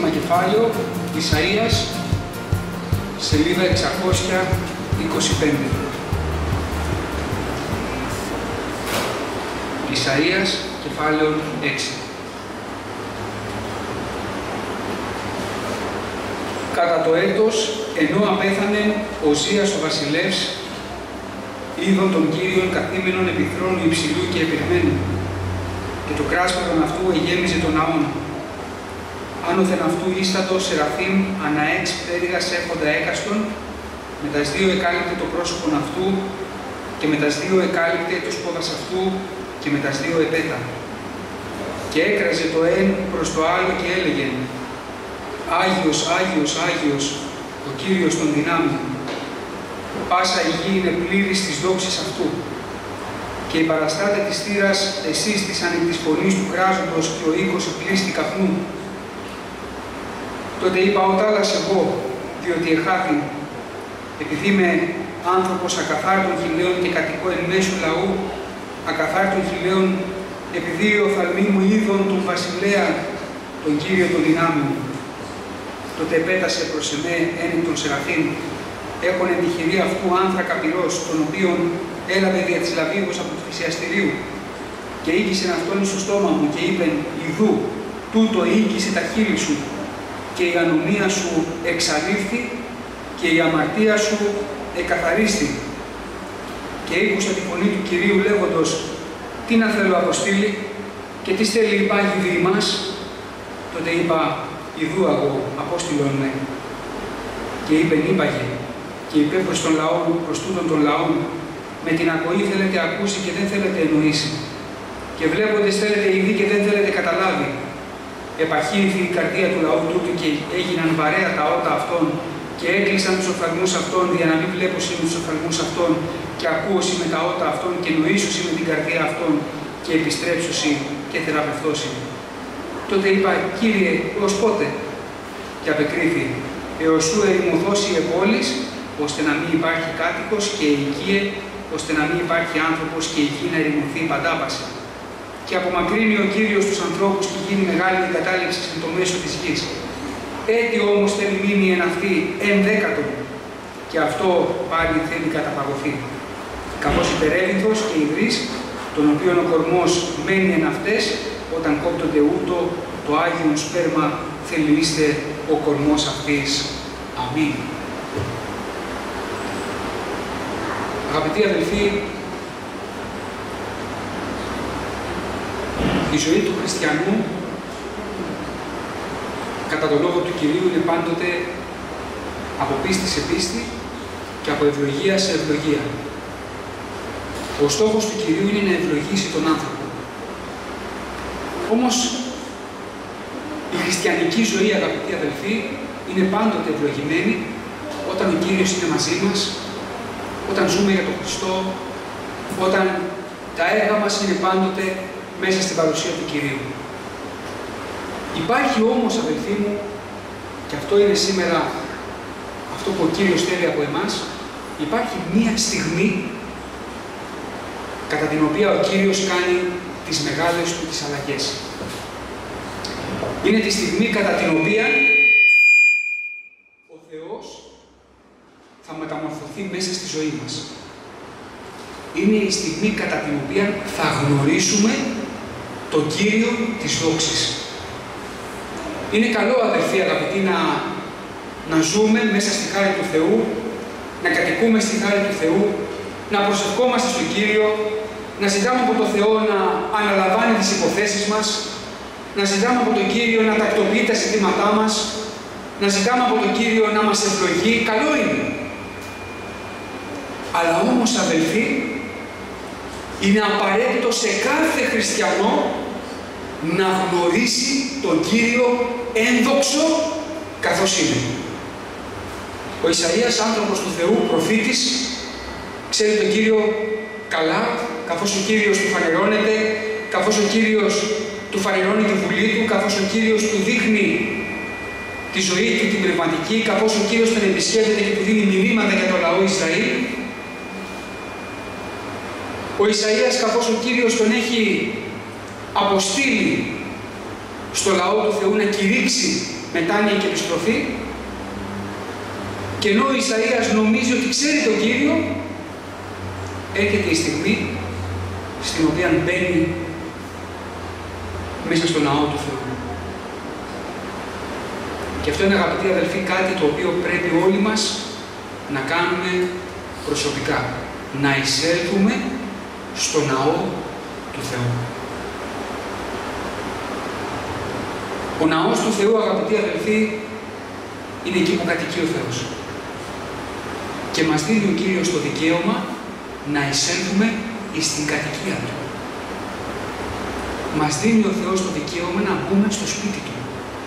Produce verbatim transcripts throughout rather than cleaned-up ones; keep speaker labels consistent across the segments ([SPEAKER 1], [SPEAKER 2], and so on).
[SPEAKER 1] κεφάλαιο, Ισαΐας, σελίδα εξακόσια είκοσι πέντε. Ισαΐας, κεφάλαιο έξι. Κατά το έτος, ενώ απέθανε ο Οσίας ο βασιλεύς, είδον τον Κύριον καθήμενον επί θρόνου υψηλού και επιρμένου, και το κράσπεδον αυτού εγέμιζε τον ναόν. Άνωθεν αυτού ίστατο σεραφείμ ανά έξ πτέρυγας έχοντα έκαστον, με τας δύο εκάλυπτε το πρόσωπον αυτού, και με τας δύο εκάλυπτε τους πόδας αυτού, και με τας δύο επέτα. Και έκραζε το εν προς το άλλο και έλεγε: Άγιος, Άγιος, Άγιος, ο Κύριος των δυνάμεων. Πάσα η γη είναι πλήρης της δόξης αυτού. Και οι παραστάτε της θύρας εσύστησαν εκ της φωνής του κράζοντος και ο οίκος πλήστη καπνού. Τότε είπα: Οτάλλας εγώ, διότι εχάθη, επειδή είμαι άνθρωπος ακαθάρτων χιλέων και κατοικώ εν μέσου λαού ακαθάρτων χιλέων, επειδή οι οφθαλμοί μου είδον τον βασιλέα, τον Κύριο των δυνάμεων. Τότε επέτασε προς εμέ ένι των Σεραφείμ, έχουν εν τη χειρή αυτού άνθρακα πυρός, τον οποίον έλαβε δια της λαβίδος από του θυσιαστηρίου, και ήγησεν αυτόν στο στόμα μου και είπεν: Ιδού, τούτο ήγησε τα χείλη σου, και η ανομία σου εξαλείφθη και η αμαρτία σου εκαθαρίστη. Και ήκουσα τη φωνή του Κυρίου λέγοντος: Τι να θέλω αποστείλει και τι στέλνει υπάγει δι' ημάς. Τότε είπα: Ιδού αγώ, απόστειλον με. Και είπεν: Είπαγε, και είπε προς τον λαό, προς τούτον τον λαόν: Με την ακοή θέλετε ακούσει και δεν θέλετε εννοήσει. Και βλέποντες θέλετε ειδεί και δεν θέλετε καταλάβει. Επαχύνθη η καρδία του λαού τούτου και έγιναν βαρέα τα ότα αυτών, και έκλεισαν τους οφθαλμούς αυτών, για να μην βλέπωσι με τους οφθαλμούς αυτών, και ακούωσι με τα ότα αυτών, και νοήσωσι με την καρδία αυτών, και επιστρέψωσι και θεραπευθώσι. Τότε είπα: Κύριε, ως πότε? Και απεκρίθη: Έως σου ερημωθώσει η πόλης, ώστε να μην υπάρχει κάτοικος και οικίε, ώστε να μην υπάρχει άνθρωπος και η γη να ερημωθεί παντάπαση. Και απομακρύνει ο Κύριος τους ανθρώπους και γίνει μεγάλη εγκατάλειψη στο μέσο της γης. Έτσι όμως θέλει μείνει εν αυτή εν δέκατον, και αυτό πάλι θέλει καταπαγωθεί. Καθώς υπερέλυνθος και ιδρύς, τον οποίον ο κορμός μένει εν αυτές, όταν κόπτονται ούτω το Άγιον σπέρμα θεληνίστε ο κορμός αυτής. Αμήν. Αγαπητοί αδελφοί, η ζωή του χριστιανού κατά τον λόγο του Κυρίου είναι πάντοτε από πίστη σε πίστη και από ευλογία σε ευλογία. Ο στόχος του Κυρίου είναι να ευλογήσει τον άνθρωπο. Όμως, η χριστιανική ζωή, αγαπητοί αδελφοί, είναι πάντοτε ευλογημένη όταν ο Κύριος είναι μαζί μας, όταν ζούμε για τον Χριστό, όταν τα έργα μας είναι πάντοτε μέσα στην παρουσία του Κυρίου. Υπάρχει όμως, αδελφοί μου, και αυτό είναι σήμερα αυτό που ο Κύριος θέλει από εμάς, υπάρχει μία στιγμή κατά την οποία ο Κύριος κάνει τις μεγάλες του τις αλλαγές. Είναι τη στιγμή κατά την οποία ο Θεός θα μεταμορφωθεί μέσα στη ζωή μας. Είναι η στιγμή κατά την οποία θα γνωρίσουμε τον Κύριο της δόξης. Είναι καλό, αδελφοί αγαπητοί, να, να ζούμε μέσα στη χάρη του Θεού, να κατοικούμε στη χάρη του Θεού, να προσευχόμαστε στον Κύριο, να ζητάμε από τον Θεό να αναλαμβάνει τις υποθέσεις μας, να ζητάμε από τον Κύριο να τακτοποιεί τα ζητήματά μας, να ζητάμε από τον Κύριο να μας ευλογεί. Καλό είναι. Αλλά όμως, αδελφοί, είναι απαραίτητο σε κάθε χριστιανό να γνωρίσει τον Κύριο ένδοξο καθώς είναι. Ο Ισαΐας, άνθρωπος του Θεού, προφήτης, ξέρει τον Κύριο καλά, καθώς ο Κύριος του φανερώνεται, καθώς ο Κύριος του φανερώνει τη βουλή του, καθώς ο Κύριος του δείχνει τη ζωή του, την πνευματική, καθώς ο Κύριος τον επισκέπτεται και του δίνει μηνύματα για το λαό Ισραήλ. Ο Ισαΐας, καθώς ο Κύριος τον έχει αποστείλει στο λαό του Θεού να κηρύξει μετάνοια και επιστροφή, και ενώ ο Ισαΐας νομίζει ότι ξέρει τον Κύριο, έρχεται η στιγμή στην οποία μπαίνει μέσα στο ναό του Θεού. Και αυτό είναι, αγαπητοί αδελφοί, κάτι το οποίο πρέπει όλοι μας να κάνουμε προσωπικά. Να εισέλθουμε στο ναό του Θεού. Ο ναός του Θεού, αγαπητοί αδελφοί, είναι εκεί που κατοικεί ο Θεός. Και μας δίνει ο Κύριος το δικαίωμα να εισέλθουμε στην κατοικία Του. Μας δίνει ο Θεός το δικαίωμα να μπούμε στο σπίτι Του.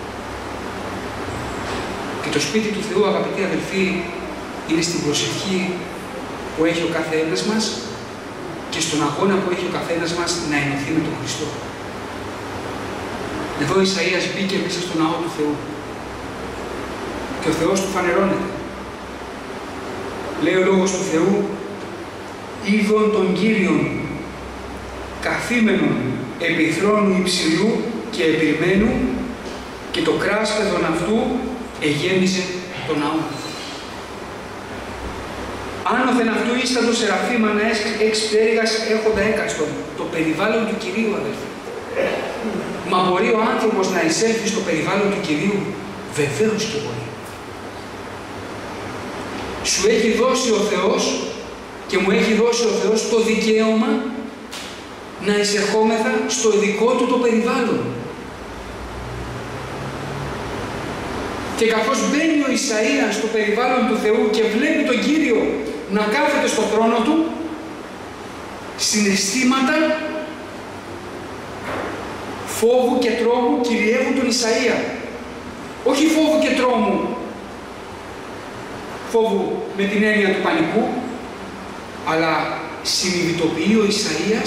[SPEAKER 1] Και το σπίτι του Θεού, αγαπητοί αδελφοί, είναι στην προσευχή που έχει ο κάθε ένας μας και στον αγώνα που έχει ο καθένας μας να ενωθεί με τον Χριστό. Εδώ ο Ισαΐας μπήκε μέσα στο ναό του Θεού και ο Θεός του φανερώνεται. Λέει ο Λόγος του Θεού, «Είδον τον Κύριον καθήμενον επί θρόνου υψηλού και επιρμένου, και το κράσπεδον αυτού εγέμιζε τον ναό». Άνωθεν αυτού ίστατο σεραφείμ ανά εξ πτέρυγας έχοντα έκαστον. Το περιβάλλον του Κυρίου, αδελφοί. Μα μπορεί ο άνθρωπος να εισέλθει στο περιβάλλον του Κυρίου? Βεβαίως και μπορεί. Σου έχει δώσει ο Θεός και μου έχει δώσει ο Θεός το δικαίωμα να εισερχόμεθα στο δικό Του το περιβάλλον. Και καθώς μπαίνει ο Ισαΐας στο περιβάλλον του Θεού και βλέπει τον Κύριο να κάθεται στο θρόνο Του, συναισθήματα φόβου και τρόμου κυριεύουν τον Ισαΐα. Όχι φόβου και τρόμου, φόβου με την έννοια του πανικού, αλλά συνειδητοποιεί ο Ισαΐας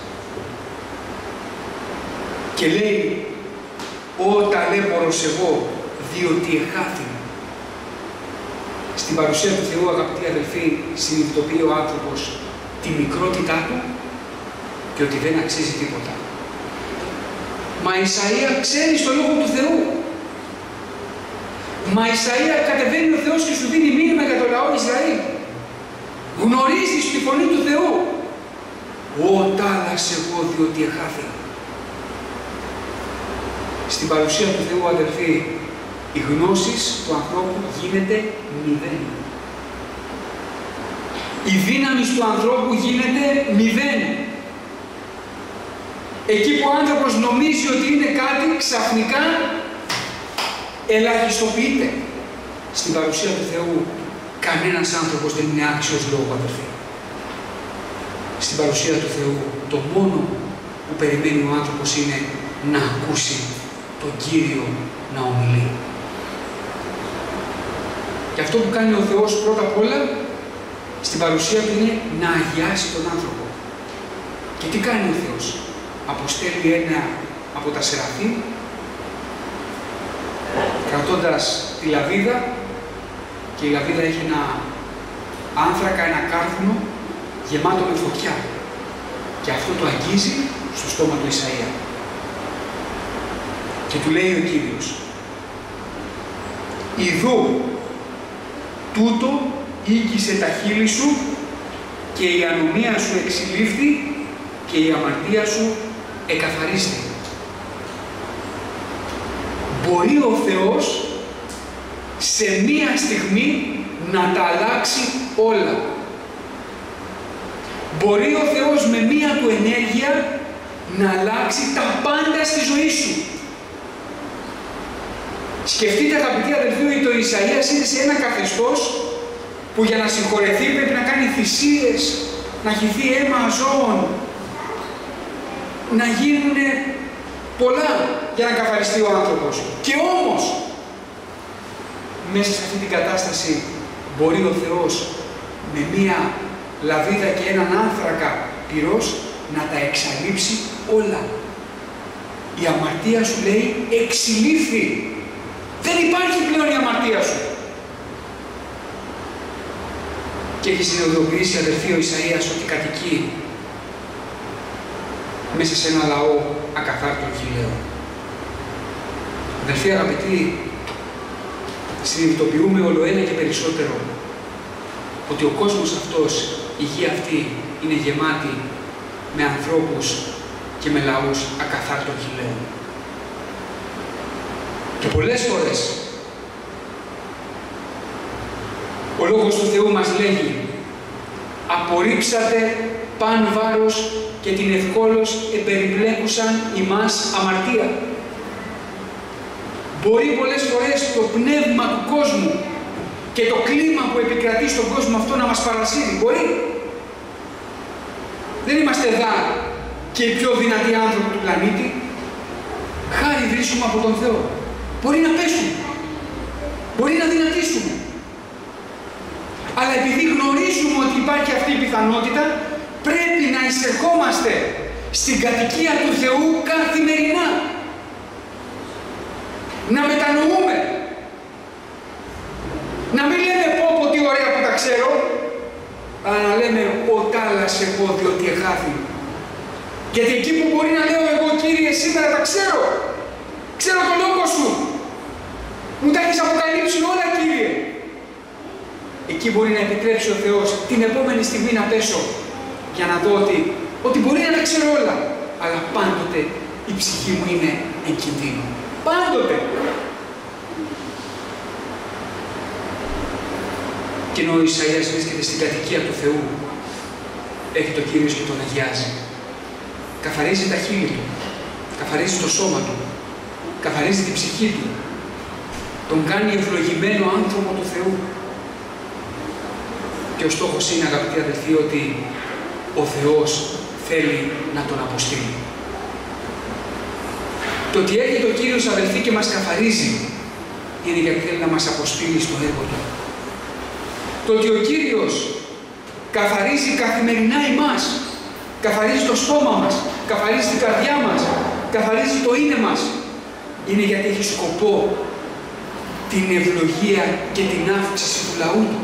[SPEAKER 1] και λέει, «Ω ταλέπορος εγώ, διότι εχάθη». Στην παρουσία του Θεού, αγαπητοί αδελφοί, συνειδητοποιεί ο άνθρωπος τη μικρότητά του και ότι δεν αξίζει τίποτα. Μα Ισαΐα ξέρει στο Λόγο του Θεού. Μα Ισαΐα κατεβαίνει ο Θεός και σου δίνει μήνυμα για το λαό Ισραήλ. Γνωρίζεις τη φωνή του Θεού. «Ω τάλας εγώ, διότι εχάθη». Στην παρουσία του Θεού, αδελφοί, η γνώση του ανθρώπου γίνεται μηδέν. Η δύναμη του ανθρώπου γίνεται μηδέν. Εκεί που ο άνθρωπος νομίζει ότι είναι κάτι, ξαφνικά ελαχιστοποιείται. Στην παρουσία του Θεού, κανένας άνθρωπος δεν είναι άξιος λόγου, αδελφοί. Στην παρουσία του Θεού, το μόνο που περιμένει ο άνθρωπος είναι να ακούσει τον Κύριο να ομιλεί. Και αυτό που κάνει ο Θεός πρώτα απ' όλα στην παρουσία του είναι να αγιάσει τον άνθρωπο. Και τι κάνει ο Θεός? Αποστέλει ένα από τα σεραφείμ, κρατώντας τη λαβίδα, και η λαβίδα έχει ένα άνθρακα, ένα κάρφουνο γεμάτο με φωτιά. Και αυτό το αγγίζει στο στόμα του Ισαΐα. Και του λέει ο Κύριος, «Ιδού, τούτο ήγγισε τα χείλη σου και η ανομία σου εξηλήφθη και η αμαρτία σου εκαθαρίστη». Μπορεί ο Θεός σε μία στιγμή να τα αλλάξει όλα. Μπορεί ο Θεός με μία του ενέργεια να αλλάξει τα πάντα στη ζωή σου. Σκεφτείτε, αγαπητοί αδελφοί, ότι το Ισαΐας είναι σε ένα καθεστώς που για να συγχωρεθεί πρέπει να κάνει θυσίες, να χυθεί αίμα ζώων, να γίνουν πολλά για να καθαριστεί ο άνθρωπος. Και όμως, μέσα σε αυτή την κατάσταση μπορεί ο Θεός με μία λαβίδα και έναν άνθρακα πυρός να τα εξαλείψει όλα. Η αμαρτία σου, λέει, εξηλήφθη. Δεν υπάρχει πλέον η αμαρτία σου. Και έχει συνειδητοποιήσει, αδελφοί, ο Ισαΐας ότι κατοικεί μέσα σε ένα λαό ακαθάρτων χιλέων. Αδελφοί αγαπητοί, συνειδητοποιούμε όλο ένα και περισσότερο ότι ο κόσμος αυτός, η γη αυτή, είναι γεμάτη με ανθρώπους και με λαούς ακαθάρτων χιλέων. Και πολλές φορές ο Λόγος του Θεού μας λέγει «Απορρίψατε παν βάρος και την ευκόλως επεριπλέκουσαν ημάς αμαρτία». Μπορεί πολλές φορές το πνεύμα του κόσμου και το κλίμα που επικρατεί στον κόσμο αυτό να μας παρασύρει. Μπορεί. Δεν είμαστε εδώ και οι πιο δυνατοί άνθρωποι του πλανήτη. Χάρη βρίσκουμε από τον Θεό. Μπορεί να πέσουμε. Μπορεί να δυνατήσουμε. Αλλά επειδή γνωρίζουμε ότι υπάρχει αυτή η πιθανότητα, πρέπει να εισερχόμαστε στην κατοικία του Θεού καθημερινά. Να μετανοούμε. Να μην λέμε πω πω τι ωραία που τα ξέρω, αλλά να λέμε ο τάλας εγώ διότι εχάθη. Γιατί εκεί που μπορεί να λέω εγώ Κύριε σήμερα τα ξέρω, ξέρω τον λόγο σου, μου τα έχεις αποκαλύψει όλα Κύριε. Εκεί μπορεί να επιτρέψει ο Θεός την επόμενη στιγμή να πέσω για να δω ότι, ότι μπορεί να τα ξέρω όλα, αλλά πάντοτε η ψυχή μου είναι εν κινδύνου. Πάντοτε. Και ενώ ο Ισαΐας βρίσκεται στην κατοικία του Θεού, έχει το Κύριος και τον αγιάζει. Καθαρίζει τα χείλη του, καθαρίζει το σώμα του, καθαρίζει την ψυχή του, τον κάνει ευλογημένο άνθρωπο του Θεού. Και ο στόχος είναι, αγαπητοί αδελφοί, ότι ο Θεός θέλει να τον αποστείλει. Το ότι έρχεται ο Κύριος, αδελφοί, και μας καθαρίζει, είναι γιατί θέλει να μας αποστείλει στο έργο του. Το ότι ο Κύριος καθαρίζει καθημερινά εμάς, καθαρίζει το στόμα μας, καθαρίζει την καρδιά μας, καθαρίζει το είναι μας, είναι γιατί έχει σκοπό την ευλογία και την αύξηση του λαού του.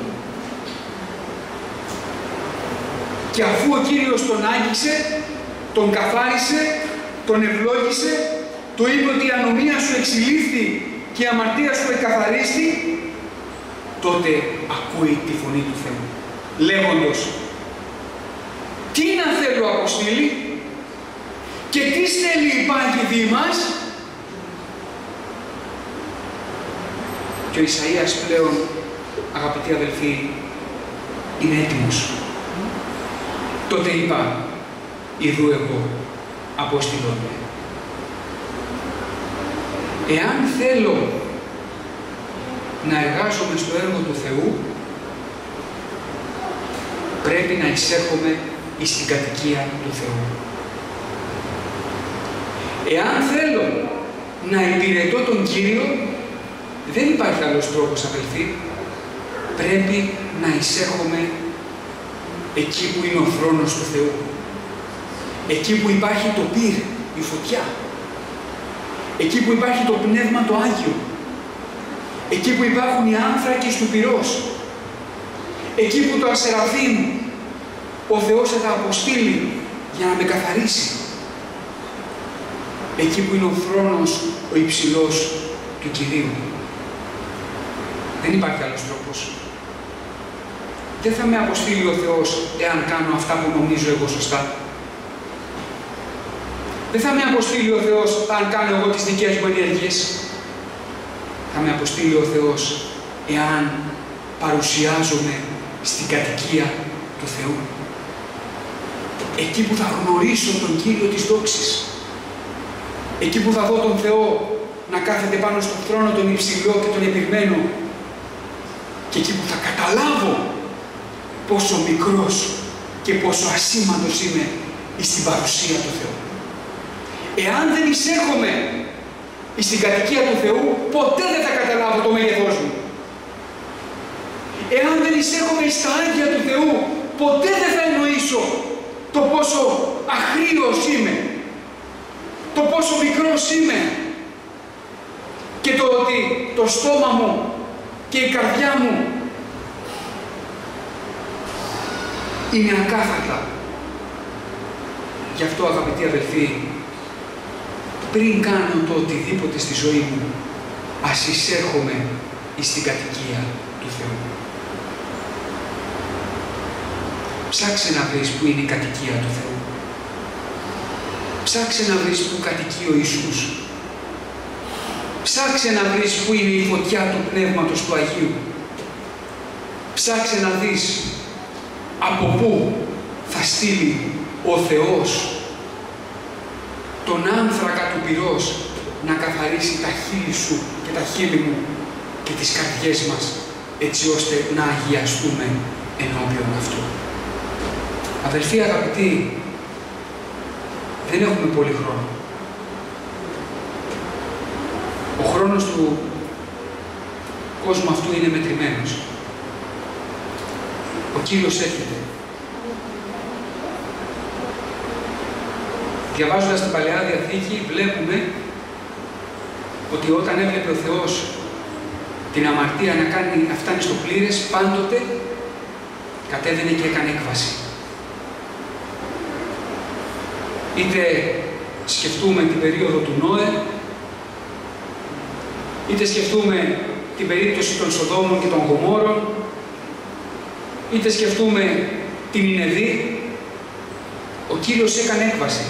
[SPEAKER 1] Και αφού ο Κύριος τον άγγιξε, τον καθάρισε, τον ευλόγησε, του είπε ότι η ανομία σου εξηλήφθη και η αμαρτία σου εκαθαρίστη, τότε ακούει τη φωνή του Θεού, λέγοντος τι να θέλω αποστείλει και τι στέλνει υπάρχει δι' μας. Και ο Ισαΐας πλέον, αγαπητοί αδελφοί, είναι έτοιμος. Τότε είπα, ιδού εγώ, απόστηλον με. Εάν θέλω να εργάζομαι στο έργο του Θεού, πρέπει να εισέρχομαι εις την κατοικία του Θεού. Εάν θέλω να υπηρετώ τον Κύριο, δεν υπάρχει άλλος τρόπος, αδελφοί, πρέπει να εισέρχομαι εκεί που είναι ο θρόνος του Θεού. Εκεί που υπάρχει το πυρ, η φωτιά. Εκεί που υπάρχει το Πνεύμα το Άγιο. Εκεί που υπάρχουν οι άνθρακες του πυρός. Εκεί που το ασεραφείμ ο Θεός θα αποστείλει για να με καθαρίσει. Εκεί που είναι ο θρόνος ο υψηλός του Κυρίου. Δεν υπάρχει άλλος τρόπος. Δεν θα με αποστείλει ο Θεός εάν κάνω αυτά που νομίζω εγώ σωστά. Δεν θα με αποστείλει ο Θεός αν κάνω εγώ τις δικές μου ενέργειες. Θα με αποστείλει ο Θεός εάν παρουσιάζομαι στην κατοικία του Θεού. Εκεί που θα γνωρίσω τον Κύριο της δόξης. Εκεί που θα δω τον Θεό να κάθεται πάνω στον θρόνο τον υψηλό και τον επιγμένο. Και εκεί που θα καταλάβω πόσο μικρός και πόσο ασήμαντος είμαι στην παρουσία του Θεού. Εάν δεν εισέρχομαι στην κατοικία του Θεού, ποτέ δεν θα καταλάβω το μέγεθός μου. Εάν δεν εισέρχομαι στα Άγια του Θεού, ποτέ δεν θα εννοήσω το πόσο αχρήος είμαι, το πόσο μικρός είμαι και το ότι το στόμα μου και η καρδιά μου είναι ακάθαρτα. Γι' αυτό, αγαπητοί αδελφοί, πριν κάνω το οτιδήποτε στη ζωή μου, ας εισέρχομαι εις την κατοικία του Θεού. Ψάξε να βρεις που είναι η κατοικία του Θεού. Ψάξε να βρεις που κατοικεί ο Ιησούς. Ψάξε να βρεις που είναι η φωτιά του Πνεύματος του Αγίου. Ψάξε να δεις από πού θα στείλει ο Θεός τον άνθρακα του πυρός να καθαρίσει τα χείλη σου και τα χείλη μου και τις καρδιές μας, έτσι ώστε να αγιαστούμε ενώπιον αυτού. Αδελφοί αγαπητοί, δεν έχουμε πολύ χρόνο. Ο χρόνος του κόσμου αυτού είναι μετρημένος. Ο Κύριος έρχεται. Διαβάζοντας την Παλαιά Διαθήκη, βλέπουμε ότι όταν έβλεπε ο Θεός την αμαρτία να, κάνει, να φτάνει στο πλήρες, πάντοτε κατέβαινε και έκανε έκβαση. Είτε σκεφτούμε την περίοδο του Νόε, είτε σκεφτούμε την περίπτωση των Σοδόμων και των Γομόρων, είτε σκεφτούμε την Νινεβή, ο Κύριος έκανε έκβαση.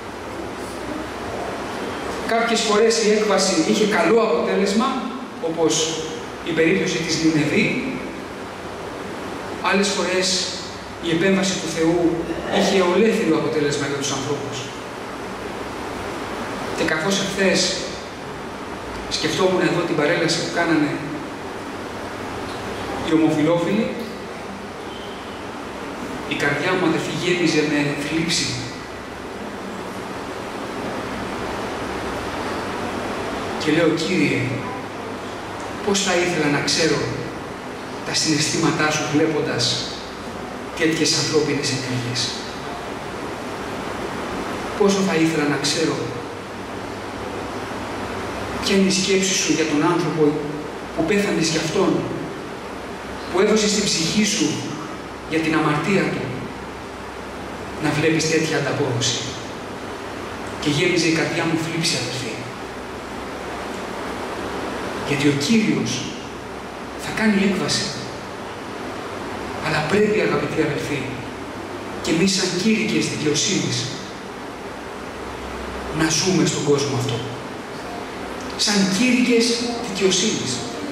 [SPEAKER 1] Κάποιες φορές η έκβαση είχε καλό αποτέλεσμα, όπως η περίπτωση της Νινεβή. Άλλες φορές η επέμβαση του Θεού είχε ολέθριο αποτέλεσμα για τους ανθρώπους. Και καθώς εχθές σκεφτόμουν εδώ την παρέλαση που κάνανε οι ομοφυλόφιλοι, η καρδιά μου, αδελφοί, γέμιζε με θλίψη. Και λέω, Κύριε, πώς θα ήθελα να ξέρω τα συναισθήματά σου βλέποντας τέτοιες ανθρώπινες ενέργειες. Πόσο θα ήθελα να ξέρω ποια είναι η σκέψη σου για τον άνθρωπο που πέθανες για αυτόν, που έδωσες την ψυχή σου για την αμαρτία του, να βλέπεις τέτοια ανταπόδοση. Και γέμιζε η καρδιά μου θλίψη, αδελφοί. Γιατί ο Κύριος θα κάνει έκβαση. Αλλά πρέπει, αγαπητοί αδελφοί, και εμείς σαν κήρυκες δικαιοσύνης να ζούμε στον κόσμο αυτό. Σαν κήρυκες δικαιοσύνης.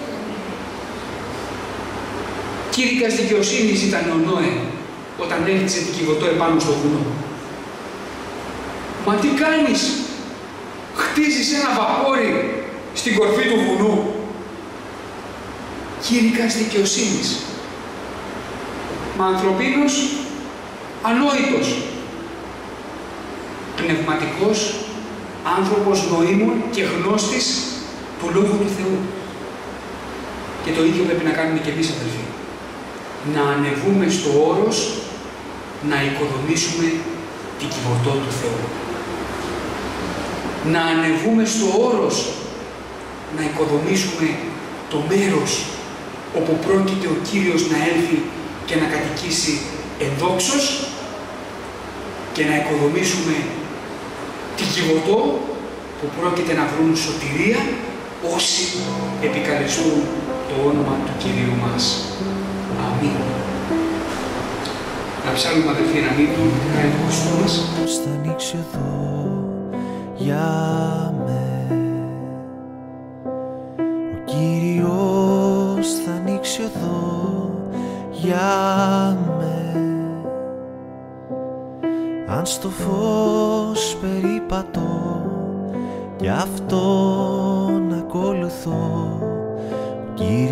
[SPEAKER 1] Κήρυκας δικαιοσύνης ήταν ο Νόε όταν έριξε την Κιβωτό επάνω στο βουνό. Μα τι κάνεις? Χτίζεις ένα βαπόρι στην κορφή του βουνού. Κήρυκας δικαιοσύνης. Μα ανθρωπίνος ανόητος. Πνευματικός άνθρωπος νοήμων και γνώστης του Λόγου του Θεού. Και το ίδιο πρέπει να κάνουμε και εμείς, αδελφοί. Να ανεβούμε στο όρος να οικοδομήσουμε την Κιβωτό του Θεού. Να ανεβούμε στο όρος να οικοδομήσουμε το μέρος όπου πρόκειται ο Κύριος να έλθει και να κατοικήσει ενδόξως και να οικοδομήσουμε την Κιβωτό που πρόκειται να βρουν σωτηρία όσοι επικαλεστούν το όνομα του Κυρίου μας. Αμήν. Να ψάλουμε, αδελφοί, να μην τον κάνει το Χριστό μας.
[SPEAKER 2] Πώς θα ανοίξει εδώ για με, ο Κύριος θα ανοίξει εδώ για με. Αν στο φως περίπατω κι αυτόν ακολουθώ, ο Κύριος